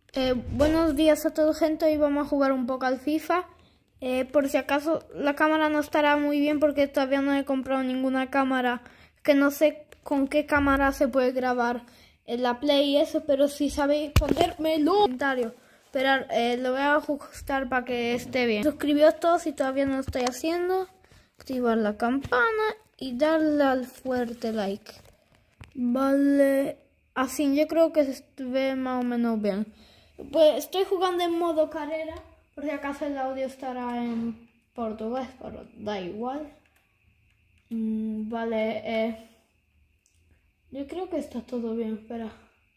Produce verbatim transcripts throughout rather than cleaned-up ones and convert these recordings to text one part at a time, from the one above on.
Eh, buenos días a toda gente, hoy vamos a jugar un poco al FIFA. Eh, por si acaso la cámara no estará muy bien porque todavía no he comprado ninguna cámara, que no sé con qué cámara se puede grabar en la Play y eso, pero si sabéis ponérmelo en comentario. Esperar, eh, lo voy a ajustar para que esté bien. Suscribíos todos si todavía no lo estoy haciendo, activar la campana y darle al fuerte like. Vale, así yo creo que se ve más o menos bien. Pues estoy jugando en modo carrera, por si acaso el audio estará en portugués, pero da igual. Mm, vale, eh, yo creo que está todo bien, espera.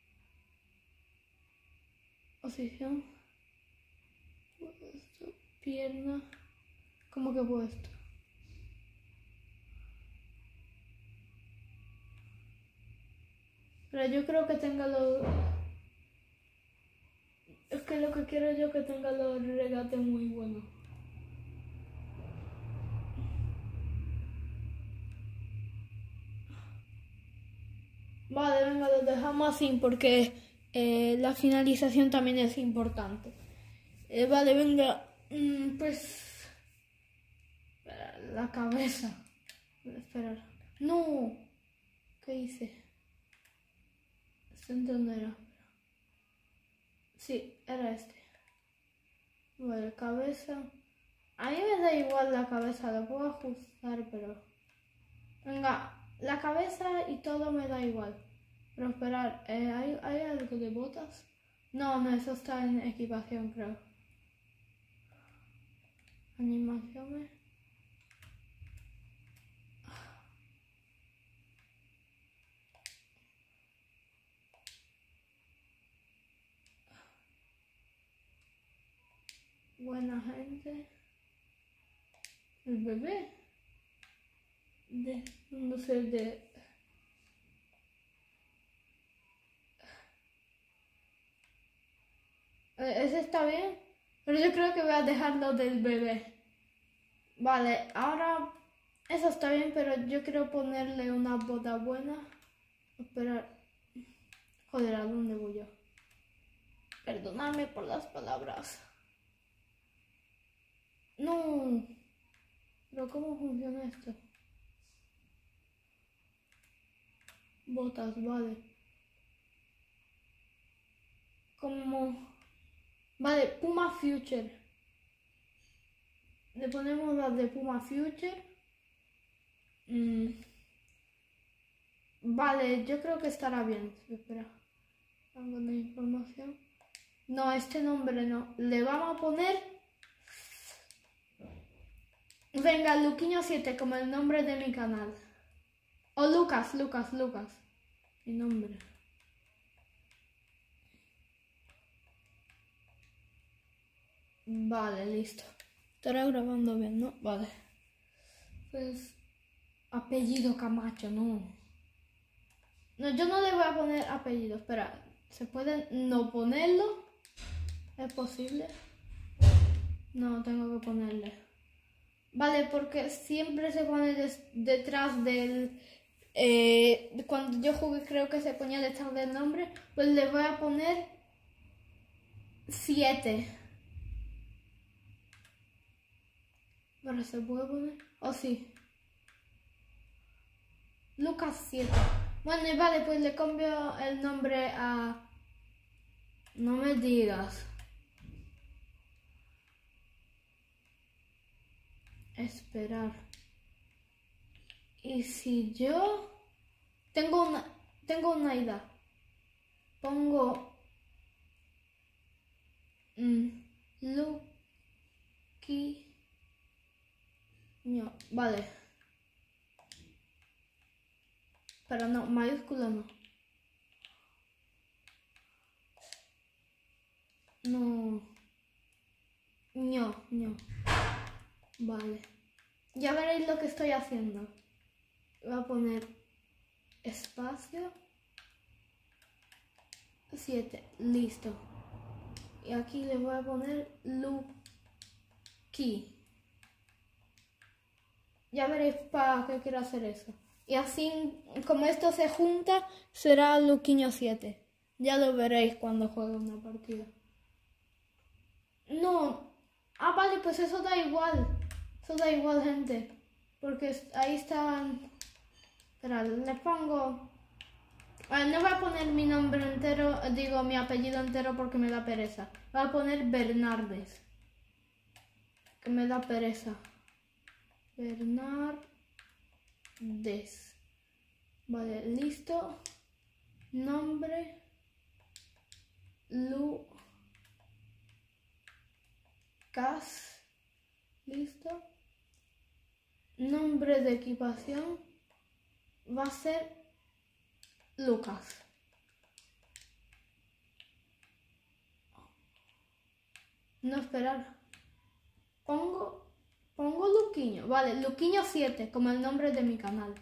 Posición. Puesto, pierna. ¿Cómo que puesto? Pero yo creo que tenga los... Es que lo que quiero yo que tenga los regates muy buenos. Vale, venga, lo dejamos así porque eh, la finalización también es importante. Eh, vale, venga, mm, pues... Espera, la cabeza. Esperar. No. ¿Qué hice? Este no era. Sí, era este. Vale, cabeza. A mí me da igual la cabeza, la puedo ajustar, pero... Venga, la cabeza y todo me da igual. Pero esperar, ¿eh, ¿hay, ¿hay algo de botas? No, no, eso está en equipación, creo. Animaciones. Buena gente. El bebé. De, no sé, de... Ese está bien, pero yo creo que voy a dejarlo del bebé. Vale, ahora eso está bien, pero yo quiero ponerle una bota buena. Esperar. Joder, ¿a dónde voy yo? Perdonadme por las palabras. No. Pero ¿cómo funciona esto? Botas, vale. Como... Vale, Puma Future. Le ponemos las de Puma Future. Mm. Vale, yo creo que estará bien. Espera. Algo de información. No, este nombre no. Le vamos a poner... Venga, Luquiño siete, como el nombre de mi canal. O Lucas, Lucas, Lucas. Mi nombre. Vale, listo. Estará grabando bien, ¿no? Vale. Pues... Apellido Camacho, no. No, yo no le voy a poner apellido. Espera, ¿se puede no ponerlo? ¿Es posible? No, tengo que ponerle. Vale, porque siempre se pone des, detrás del... Eh, cuando yo jugué creo que se ponía detrás del nombre. Pues le voy a poner siete. Ahora se puede poner... Oh, sí. Lucas siete. Bueno, y vale, pues le cambio el nombre a... No me digas. Esperar. Y si yo... Tengo una... Tengo una idea. Pongo... Mm, Lucky... No, vale. Pero no, mayúscula no. No. No, no. Vale. Ya veréis lo que estoy haciendo. Voy a poner espacio. siete. Listo. Y aquí le voy a poner Lucky. Ya veréis para qué quiero hacer eso. Y así, como esto se junta, será Luquiño siete. Ya lo veréis cuando juegue una partida. No. Ah, vale, pues eso da igual. Eso da igual, gente. Porque ahí están... Espera, le pongo... Bueno, no voy a poner mi nombre entero, digo mi apellido entero porque me da pereza. Voy a poner Bernardes. Que me da pereza. Bernardes. Vale, listo. Nombre. Lucas. Listo. Nombre de equipación va a ser Lucas. No, esperar. Pongo, pongo Luquiño. Vale, Luquiño siete, como el nombre de mi canal.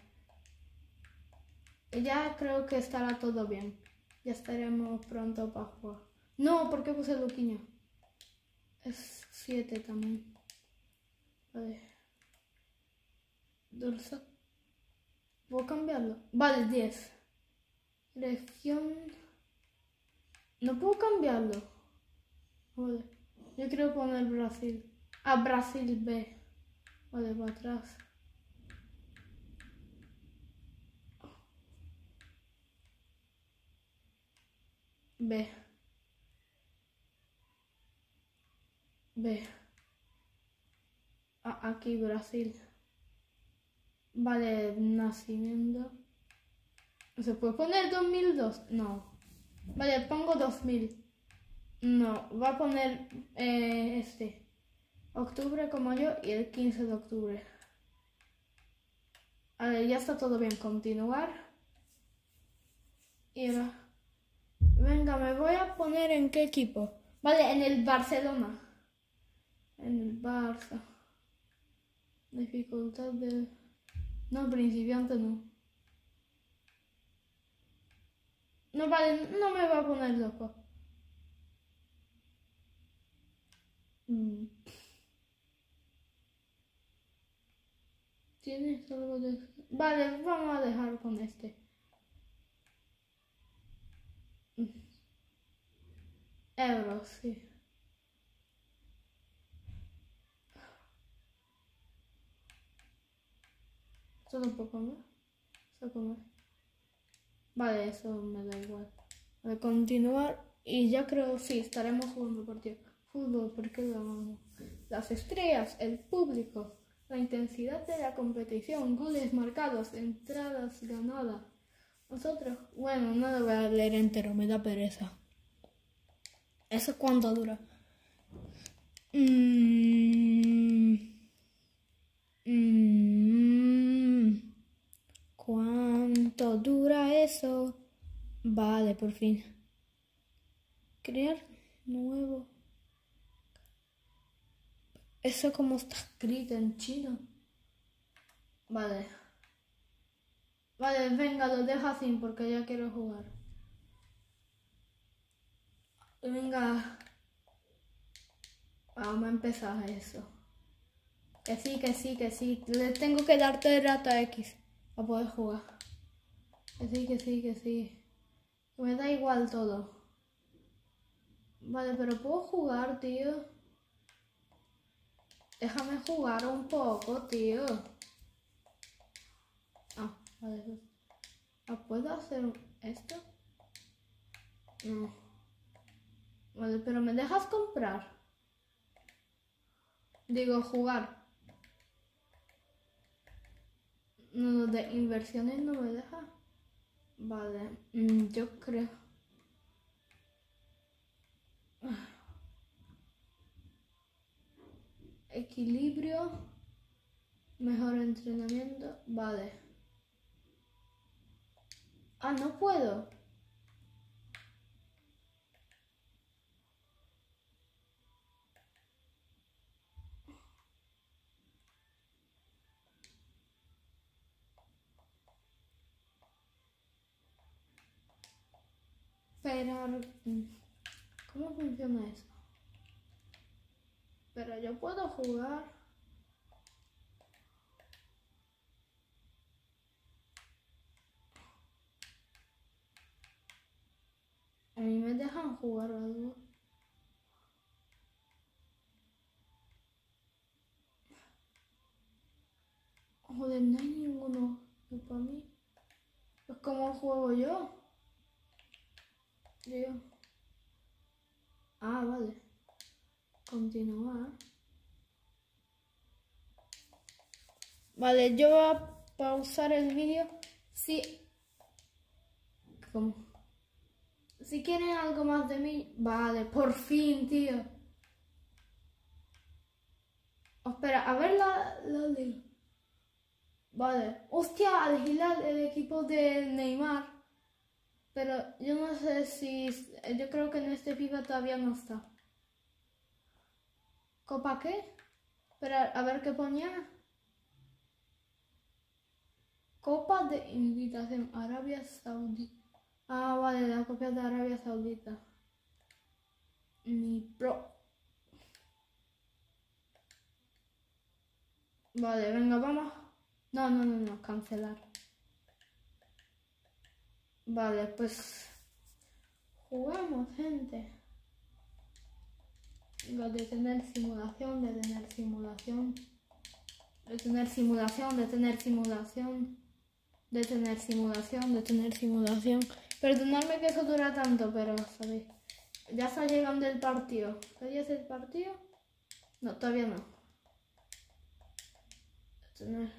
Ya creo que estará todo bien. Ya estaremos pronto para jugar. No, ¿por qué puse Luquiño? Es siete también. Vale. Dulce. ¿Puedo cambiarlo? Vale, diez. Región. No puedo cambiarlo. Vale. Yo quiero poner Brasil. Ah, Brasil B. Vale, para atrás. B. B. Ah, aquí Brasil. Vale, nacimiento. ¿Se puede poner dos mil dos? No. Vale, pongo dos mil. No, va a poner eh, este. Octubre como yo y el quince de octubre. Vale, ya está todo bien. Continuar. Y ahora. Venga, me voy a poner en qué equipo. Vale, en el Barcelona. En el Barça. Dificultad de... No, principiante no. No, vale, no me va a poner loco. Mm. ¿Tienes algo de...? Vale, vamos a dejar con este. Mm. Euros, sí. Solo un poco más. Solo más. Vale, eso me da igual. Voy a continuar y ya creo, sí, estaremos jugando partido. Fútbol, porque lo amamos. Las estrellas, el público, la intensidad de la competición, goles marcados, entradas ganadas. Nosotros, bueno, no lo voy a leer entero, me da pereza. ¿Eso cuánto dura? Mm, mm, ¿Cuánto dura eso? Vale, por fin. Crear nuevo. Eso como está escrito en chino. Vale. Vale, venga, lo dejo así porque ya quiero jugar. Venga. Vamos a empezar eso. Que sí, que sí, que sí. Le tengo que dar rata X para poder jugar. Que sí, que sí, que sí. Me da igual todo. Vale, pero puedo jugar, tío. Déjame jugar un poco, tío. Ah, vale. Ah, ¿puedo hacer esto? No. Vale, pero ¿me dejas comprar? Digo, jugar. No, de inversiones no me deja. Vale, mm, yo creo. Equilibrio. Mejor entrenamiento. Vale. Ah, no puedo. Esperar. ¿Cómo funciona eso? Pero yo puedo jugar. A mí me dejan jugar algo. Joder, no hay ninguno para mí. Es como juego yo. Yo. Ah, vale. Continuar. Vale, yo voy a pausar el vídeo. Si... ¿Cómo? Si quieren algo más de mí... Vale, por fin, tío. Oh, espera, a ver la, la liga. Vale. Hostia, Al Hilal, el equipo de Neymar. Pero yo no sé si... Yo creo que en este FIFA todavía no está. ¿Copa qué? Espera, a ver qué ponía. Copa de Invitación Arabia Saudita. Ah, vale, la Copa de Arabia Saudita. Mi pro. Vale, venga, vamos. No, no, no, no, cancelar. Vale, pues jugamos, gente. Lo de tener simulación, de tener simulación, de tener simulación, de tener simulación, de tener simulación, de tener simulación. Perdonadme que eso dura tanto, pero sabéis. Ya está llegando el partido. ¿Qué día es el partido? No, todavía no. De tener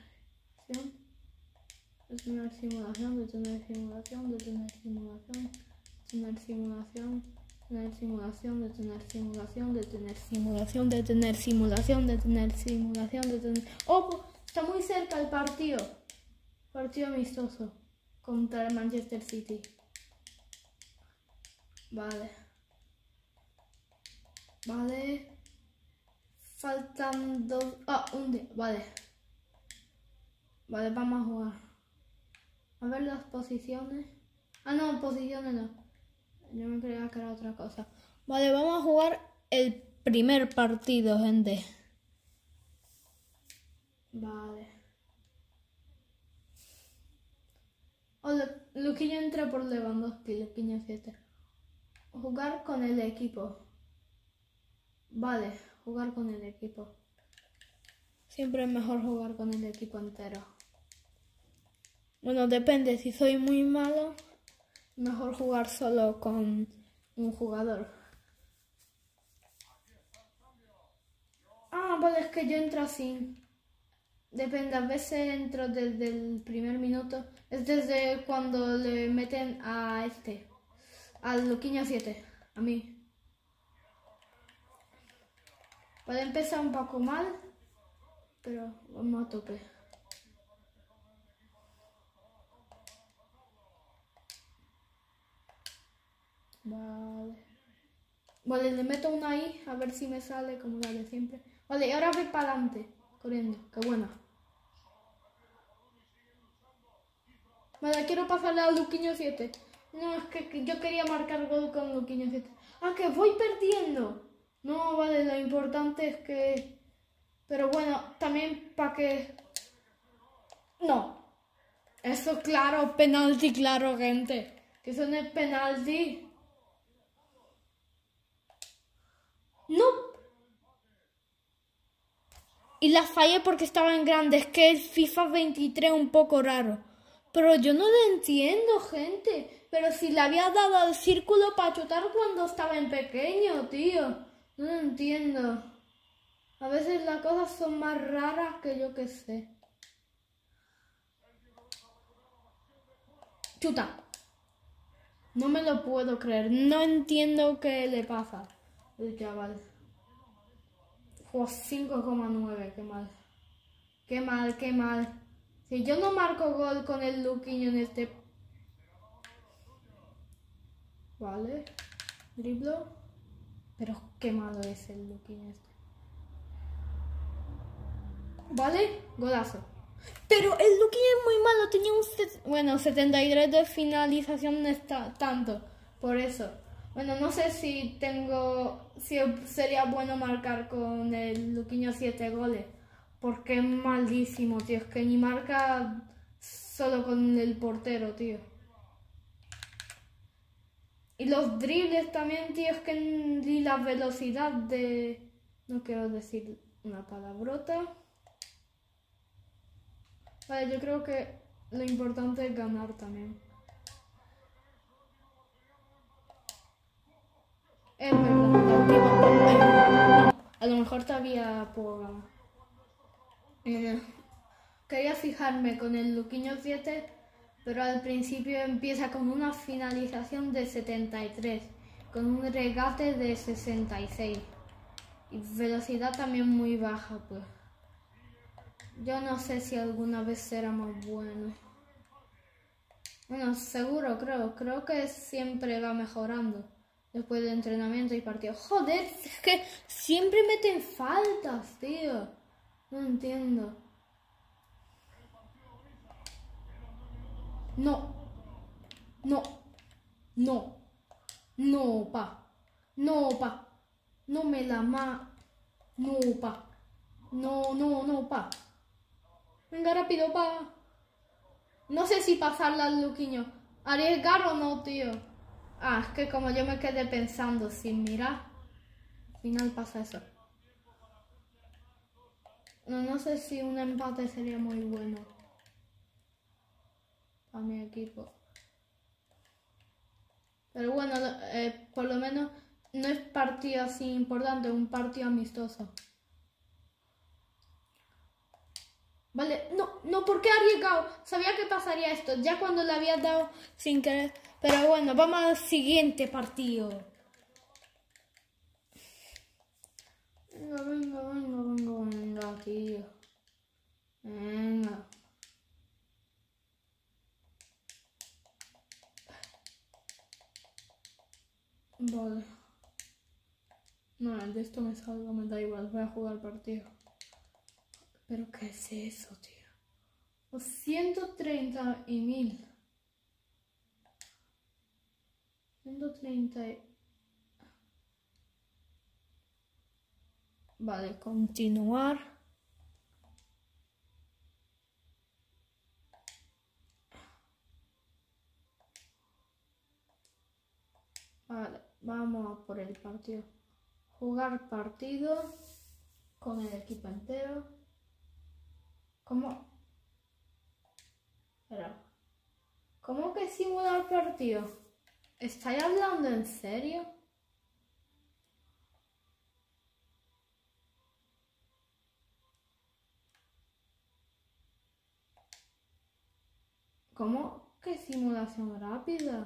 de tener simulación, de tener simulación, de tener simulación, de tener simulación, tener simulación, de tener simulación, de tener simulación, de tener simulación, de tener simulación, de tener... ¡Oh! Está muy cerca el partido. Partido amistoso contra el Manchester City. Vale. Vale. Faltan dos... Ah, un día. Vale. Vale, vamos a jugar. A ver las posiciones. Ah, no, posiciones no. Yo me creía que era otra cosa. Vale, vamos a jugar el primer partido, gente. Vale. Oh, Luquinho entra por Lewandowski, Luquinho siete. Jugar con el equipo. Vale, jugar con el equipo. Siempre es mejor jugar con el equipo entero. Bueno, depende, si soy muy malo, mejor jugar solo con un jugador. Ah, vale, es que yo entro así. Depende, a veces entro desde el primer minuto. Es desde cuando le meten a este, al Luquinho siete, a mí. Puede empezar un poco mal, pero vamos a tope. Vale. Vale, le meto una ahí, a ver si me sale como la de siempre. Vale, y ahora voy para adelante, corriendo. Qué buena. Vale, quiero pasarle a Luquinho siete. No, es que, que yo quería marcar gol con Luquinho siete. Ah, que voy perdiendo. No, vale, lo importante es que... Pero bueno, también para que... No. Eso claro, penalti, claro, gente. Que eso no es penalti. No. Y la fallé porque estaba en grande. Es que el FIFA veintitrés es un poco raro. Pero yo no lo entiendo, gente. Pero si le había dado al círculo para chutar cuando estaba en pequeño, tío. No lo entiendo. A veces las cosas son más raras que yo que sé. Chuta. No me lo puedo creer. No entiendo qué le pasa al chaval. cinco coma nueve, qué mal. Qué mal, qué mal. Si yo no marco gol con el Luquinho en este... Vale. Driblo. Pero qué malo es el Luquinho este. Vale. Golazo. Pero el Luquinho es muy malo. Tenía un... Set... Bueno, setenta y tres de finalización no está tanto. Por eso. Bueno, no sé si tengo... Si sería bueno marcar con el Luquinho siete goles. Porque es malísimo, tío. Es que ni marca solo con el portero, tío. Y los dribles también, tío. Es que ni la velocidad de... No quiero decir una palabrota. Vale, yo creo que lo importante es ganar también. Es verdad, la última parte. No, a lo mejor todavía puedo ganar. Eh, quería fijarme con el Luquiño siete, pero al principio empieza con una finalización de setenta y tres, con un regate de sesenta y seis y velocidad también muy baja, pues. Yo no sé si alguna vez será más bueno. Bueno, seguro, creo. Creo que siempre va mejorando después de entrenamiento y partido. Joder, es que siempre meten faltas, tío. No entiendo. No. No. No. No, pa. No, pa. No me la ma. No, pa. No, no, no, pa. Venga, rápido, pa. No sé si pasarla al Luquiño. ¿Arriesgar o no, tío? Ah, es que como yo me quedé pensando sin mirar, al final pasa eso. No, no sé si un empate sería muy bueno para mi equipo. Pero bueno, eh, por lo menos no es partido así importante, es un partido amistoso. Vale, no, no, ¿por qué he arriesgado? Sabía que pasaría esto, ya cuando le había dado sin querer. Pero bueno, vamos al siguiente partido. Venga, venga, venga, venga, venga, tío. Venga. Vale. No, de esto me salgo, me da igual, voy a jugar partido. ¿Pero qué es eso, tío? ciento treinta y mil. ciento treinta y... Vale, continuar. Vale, vamos a por el partido. Jugar partido con el equipo entero. ¿Cómo? Espera. ¿Cómo que simular partido? ¿Estáis hablando en serio? ¿Cómo que simulación rápida?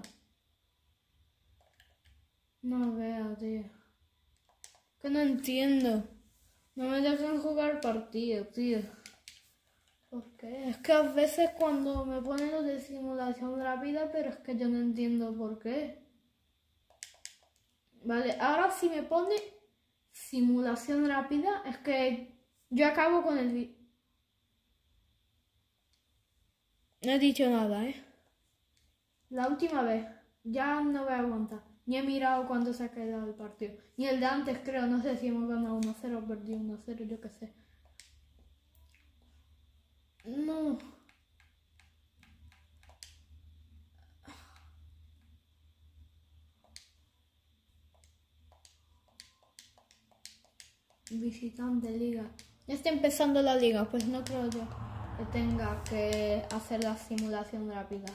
No veo, tío. Que no entiendo. No me dejan jugar partido, tío. ¿Por qué? Es que a veces cuando me ponen lo de simulación rápida, pero es que yo no entiendo por qué. Vale, ahora si me pone simulación rápida, es que yo acabo con el vídeo. No he dicho nada, ¿eh? La última vez, ya no voy a aguantar. Ni he mirado cuánto se ha quedado el partido. Ni el de antes, creo. No sé si hemos ganado uno a cero o perdido uno a cero, yo qué sé. No. Visitante liga. Ya está empezando la liga, pues no creo yo que tenga que hacer la simulación rápida.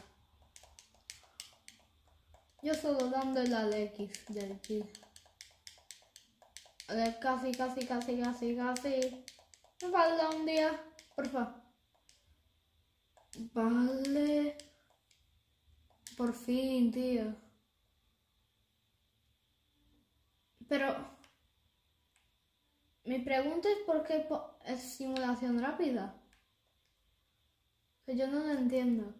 Yo solo dándole al X del kill. A ver, casi, casi, casi, casi, casi. Me falta un día, por favor. Vale. Por fin, tío. Pero mi pregunta es por qué es simulación rápida. Que yo no lo entiendo.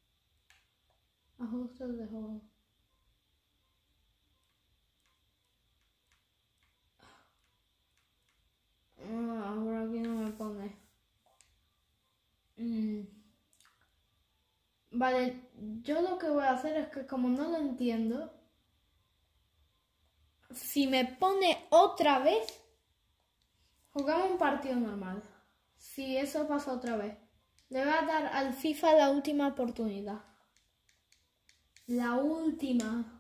Ajustes de juego. Ah, ahora aquí no me pone. Mm. Vale, yo lo que voy a hacer es que como no lo entiendo, si me pone otra vez, jugamos un partido normal. Si eso pasa otra vez, le voy a dar al FIFA la última oportunidad. La última.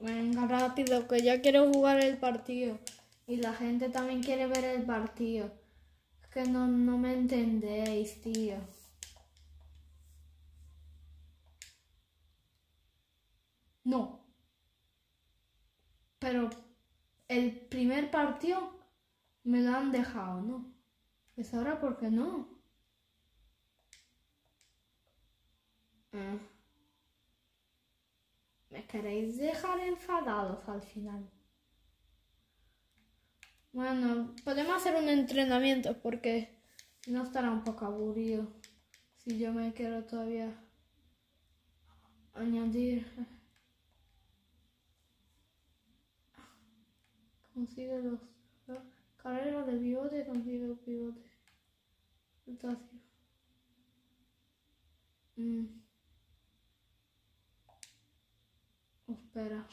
Venga, rápido, que ya quiero jugar el partido. Y la gente también quiere ver el partido. Es que no, no me entendéis, tío. No. Pero el primer partido me lo han dejado, ¿no? Pues ahora, ¿por qué no? Eh. Me queréis dejar enfadados al final. Bueno, podemos hacer un entrenamiento porque si no estará un poco aburrido. Si yo me quiero todavía añadir. Consigue los... Carrera de pivote, consigue el pivote. Rotación. Mm. Espera.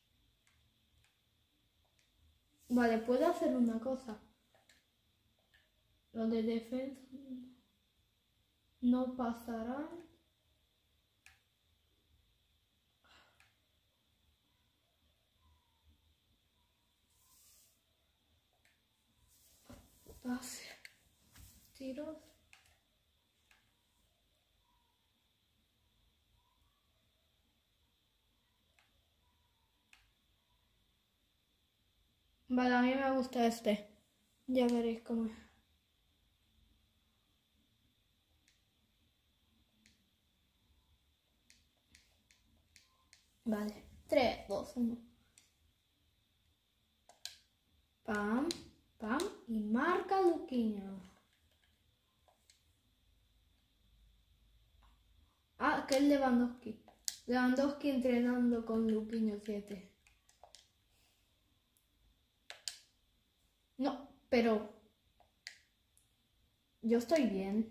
Vale, puedo hacer una cosa. Lo de defensa no pasarán. Pase. Tiros. Vale, a mí me gusta este. Ya veréis cómo es. Vale. tres, dos, uno. Pam, pam. Y marca Luquiño. Ah, que es Lewandowski. Lewandowski entrenando con Luquiño siete. No, pero yo estoy bien.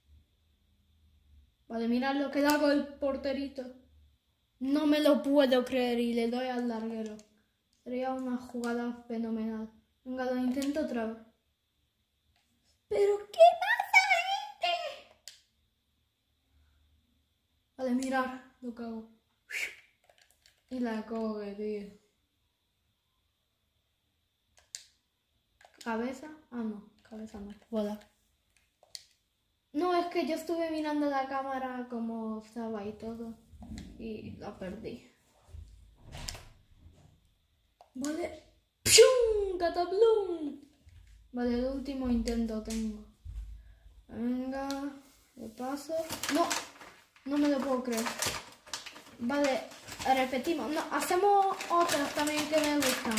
Vale, mirad lo que le hago el porterito. No me lo puedo creer y le doy al larguero. Sería una jugada fenomenal. Venga, lo intento otra vez. ¿Pero qué pasa, gente? Vale, mirad lo que hago. Y la coge, tío. ¿Cabeza? Ah, no. Cabeza no. Bola. No, es que yo estuve mirando la cámara como estaba y todo. Y la perdí. Vale. ¡Pium! ¡Cataplum! Vale, el último intento tengo. Venga. Le paso. No. No me lo puedo creer. Vale. Repetimos. No, hacemos otras también que me gustan.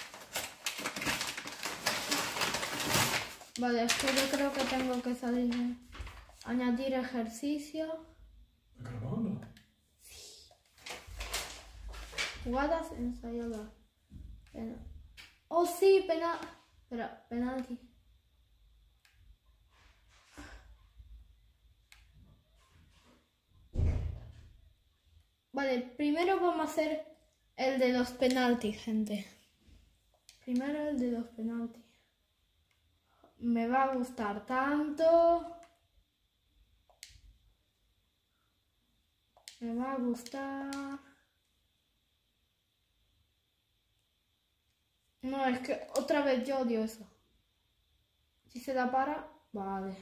Vale, es que yo creo que tengo que salir. Añadir ejercicio. ¿Estás grabando? Sí. Jugadas ensayadas. Pena. Oh, sí, penal. Espera, penalti. Vale, primero vamos a hacer el de los penaltis, gente. Primero el de los penaltis. Me va a gustar tanto. Me va a gustar. No, es que otra vez yo odio eso. Si se la para, vale.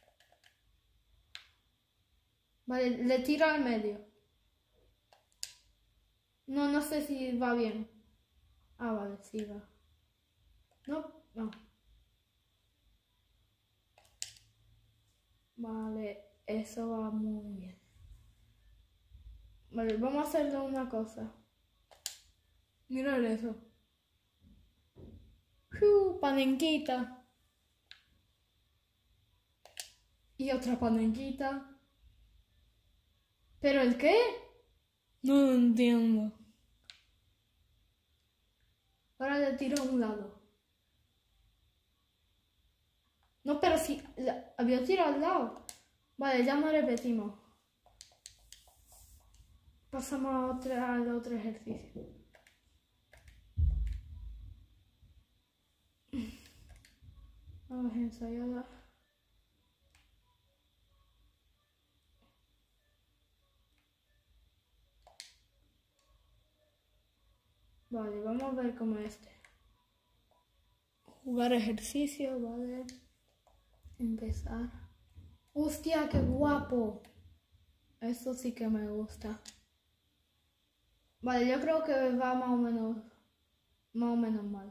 Vale, le tiro al medio. No, no sé si va bien. Ah, vale, sí va. No, no. Vale, eso va muy bien. Vale, vamos a hacerle una cosa. Mirad eso. Uh, panenquita. Y otra panenquita. ¿Pero el qué? No lo entiendo. Ahora le tiro a un lado. No, pero si la, había tirado al lado. Vale, ya no repetimos. Pasamos a otra, al otro ejercicio. Vamos a ensayar. Vale, vamos a ver cómo es este. Jugar ejercicio, vale. Empezar. ¡Hostia, qué guapo! Esto sí que me gusta. Vale, yo creo que va más o menos, más o menos mal.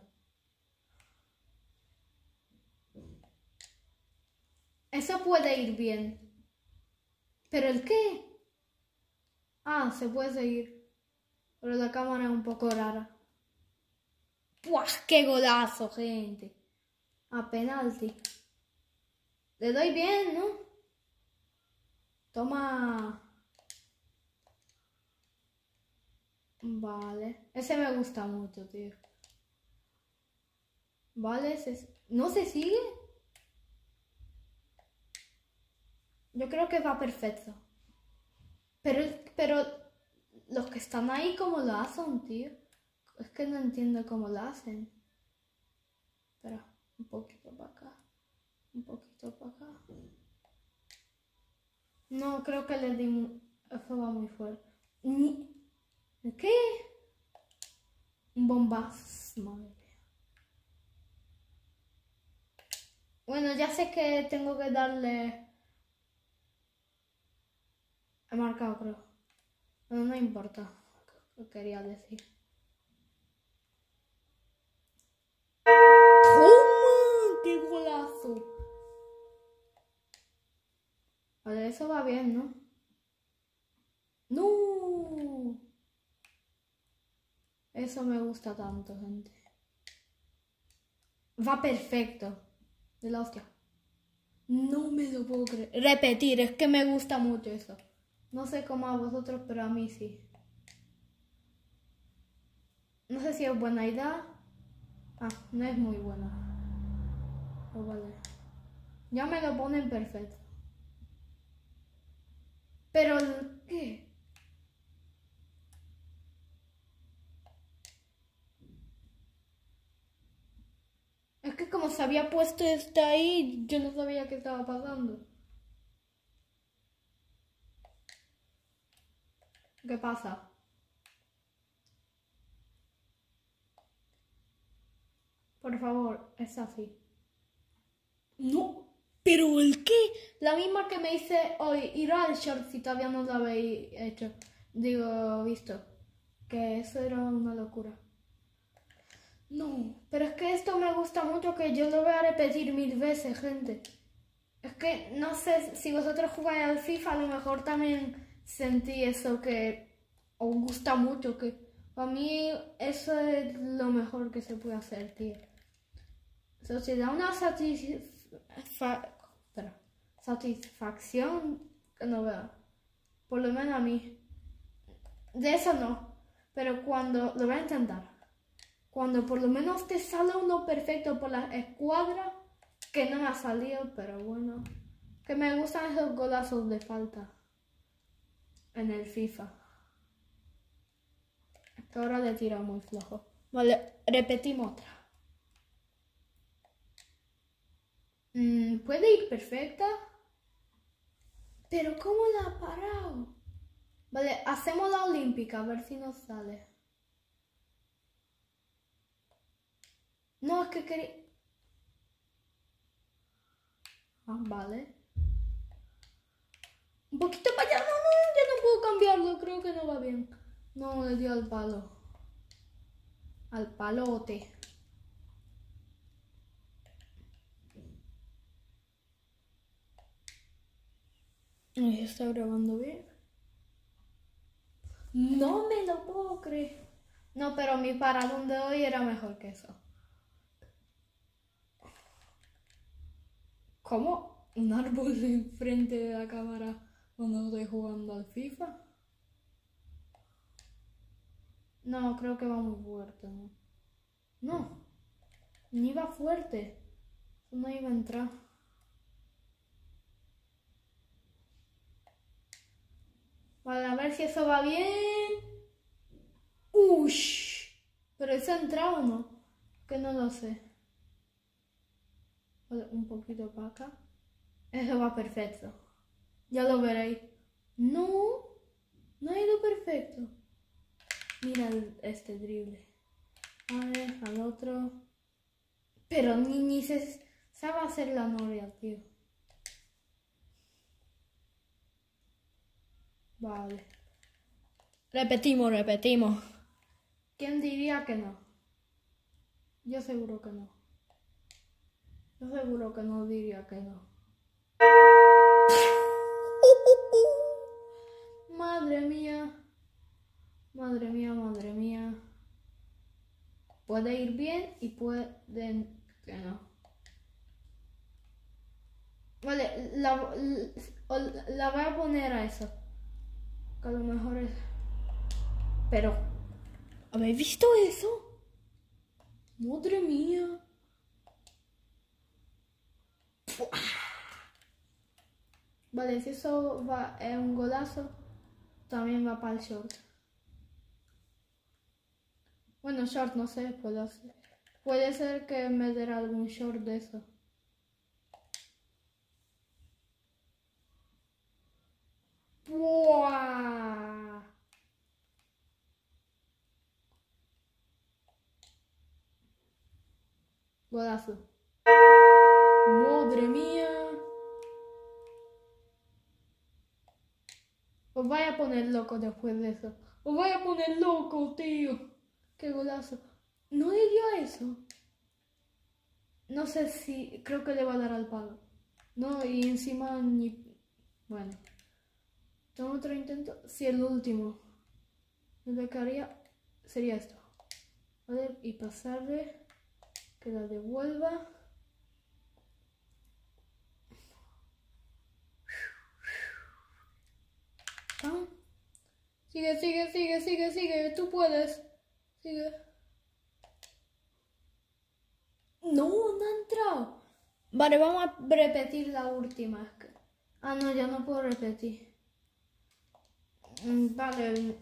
Eso puede ir bien. ¿Pero el qué? Ah, se puede seguir. Pero la cámara es un poco rara. ¡Puah! ¡Qué golazo, gente! A penalti. Le doy bien, ¿no? Toma. Vale. Ese me gusta mucho, tío. Vale, ese... ¿No se sigue? Yo creo que va perfecto. Pero, pero los que están ahí, ¿cómo lo hacen, tío? Es que no entiendo cómo lo hacen. Espera, un poquito para acá. Un poquito para acá. No, creo que le di... Mu... Eso va muy fuerte. Ni... ¿Qué? Un bombazo. Madre mía. Bueno, ya sé que tengo que darle... He marcado, creo. Pero no importa. Lo quería decir. ¡Toma! ¡Qué golazo! Vale, eso va bien, ¿no? ¡No! Eso me gusta tanto, gente. Va perfecto. De la hostia. No me lo puedo creer. Repetir, es que me gusta mucho eso. No sé cómo a vosotros, pero a mí sí. No sé si es buena idea. Ah, no es muy buena. Pero vale. Ya me lo ponen perfecto. Pero, ¿qué? Es que como se había puesto este ahí, yo no sabía qué estaba pasando. ¿Qué pasa? Por favor, es así. No, pero ¿el qué? La misma que me hice hoy, ir al short si todavía no lo habéis hecho. Digo, visto. Que eso era una locura. No, pero es que esto me gusta mucho, que yo lo voy a repetir mil veces, gente. Es que no sé si vosotros jugáis al FIFA, a lo mejor también sentí eso que os gusta mucho, que para mí eso es lo mejor que se puede hacer, tío. Eso te da una satisfa... Espera, satisfacción que no veo. Por lo menos a mí. De eso no, pero cuando lo voy a intentar. Cuando por lo menos te sale uno perfecto por la escuadra, que no me ha salido, pero bueno. Que me gustan esos golazos de falta en el FIFA. Es que ahora le tiro muy flojo. Vale, repetimos otra. Mm, ¿Puede ir perfecta? Pero ¿cómo la ha parado? Vale, hacemos la olímpica, a ver si nos sale. No, es que quería... Ah, vale. Un poquito para allá. No, no, ya no puedo cambiarlo. Creo que no va bien. No, le dio al palo. Al palote. Ay, está grabando bien. No me lo puedo creer. No, pero mi paradón de hoy era mejor que eso. ¿Cómo? ¿Un árbol enfrente de la cámara cuando estoy jugando al FIFA? No, creo que va muy fuerte, ¿no? No, ni va fuerte. No iba a entrar. Vale, a ver si eso va bien. ¡Ush! ¿Pero eso ha entrado o no? Que no lo sé. Vale, un poquito para acá. Eso va perfecto. Ya lo veréis. No, no ha ido perfecto. Mira este drible. Vale, al otro. Pero ni, ni se sabe hacer la novia, tío. Vale. Repetimos, repetimos. ¿Quién diría que no? Yo seguro que no. Yo seguro que no diría que no. Madre mía. Madre mía, madre mía. Puede ir bien y puede que no. Vale, la, la, la voy a poner a eso. Que a lo mejor es... Pero, ¿habéis visto eso? Madre mía. Vale, si eso va es un golazo, también va para el short. Bueno, short no sé, puedo hacer. Puede ser que me dé algún short de eso. ¡Buah! Golazo. Madre mía. Os voy a poner loco después de eso. Os voy a poner loco, tío. Qué golazo. ¿No le dio a eso? No sé si... Creo que le va a dar al palo. No, y encima ni... Bueno. ¿Tengo otro intento? Sí, el último. Lo que haría sería esto. Vale, y pasarle. Que la devuelva. ¿Ah? Sigue, sigue, sigue, sigue, sigue. Tú puedes. Sigue. No, no ha entrado. Vale, vamos a repetir la última. Ah, no, ya no puedo repetir. Vale.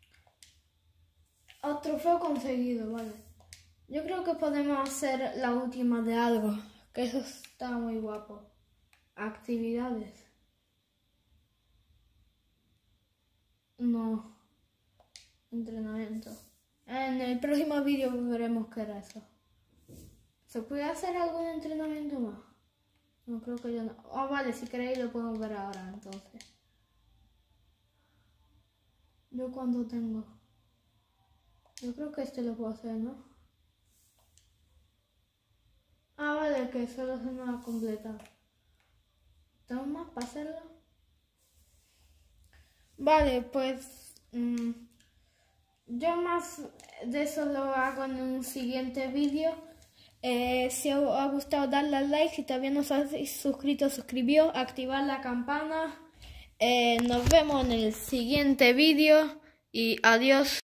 El trofeo conseguido, vale. Yo creo que podemos hacer la última de algo. Que eso está muy guapo. Actividades. No. Entrenamiento. En el próximo vídeo veremos qué era eso. ¿Se puede hacer algún entrenamiento más? No, creo que yo no. Ah, oh, vale, si queréis lo podemos ver ahora, entonces. ¿Yo cuánto tengo? Yo creo que este lo puedo hacer, ¿no? Ah, vale, que solo se me va a completar. ¿Tengo más para hacerlo? Vale, pues... Mmm, yo más de eso lo hago en un siguiente vídeo. Eh, si os ha gustado, darle al like. Si todavía no os habéis suscrito, suscribíos, activar la campana. Eh, nos vemos en el siguiente vídeo y adiós.